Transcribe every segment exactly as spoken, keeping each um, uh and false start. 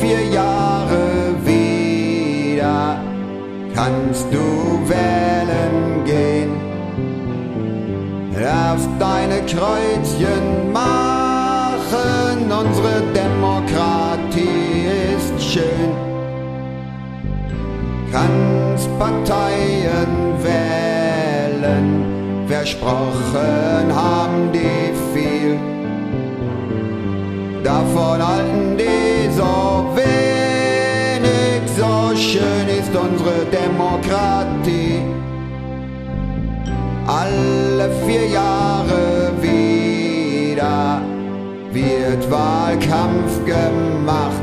vier Jahre wieder kannst du wählen gehen, darfst deine Kreuzchen machen, unsere Demokratie ist schön. Kannst Parteien wählen, versprochen haben die viel, davon halten die so wenig, so schön ist unsere Demokratie. Alle vier Jahre wieder wird Wahlkampf gemacht.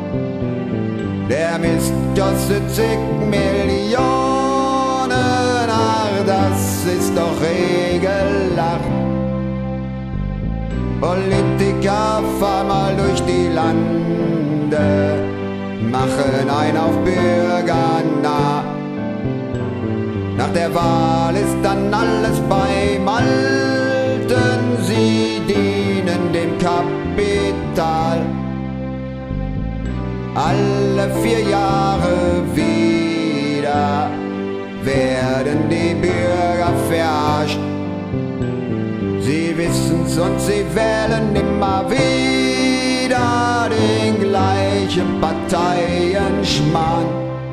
Der Mist kostet zig Millionen, ach, das ist doch regelhaft. Politiker fahren mal durch die Lande, machen ein auf bürgernah. Nach der Wahl ist dann alles beim Alten, sie dienen dem Kapital. Alle vier Jahre wieder werden die Bürger verarscht. Sie wissen's und sie wählen immer wieder den gleichen Parteienschmarrn.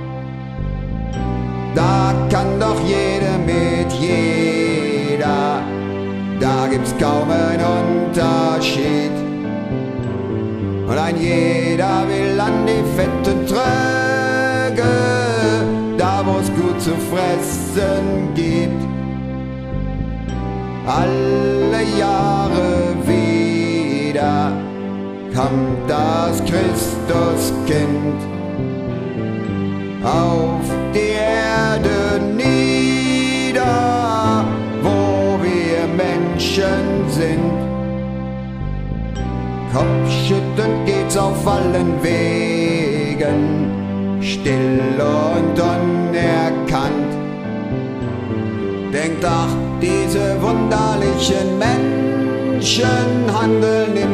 Da kann doch jeder mit jeder, da gibt's kaum einen Unterschied. Und ein jeder will an die fetten Tröge, da wo's gut zu fressen gibt. Alle Jahre wieder kommt das Christuskind auf die Erde nieder, wo wir Menschen sind. Kopfschüttelnd geht's auf allen Wegen, still und unerkannt. Denkt, ach, diese wunderlichen Menschen handeln im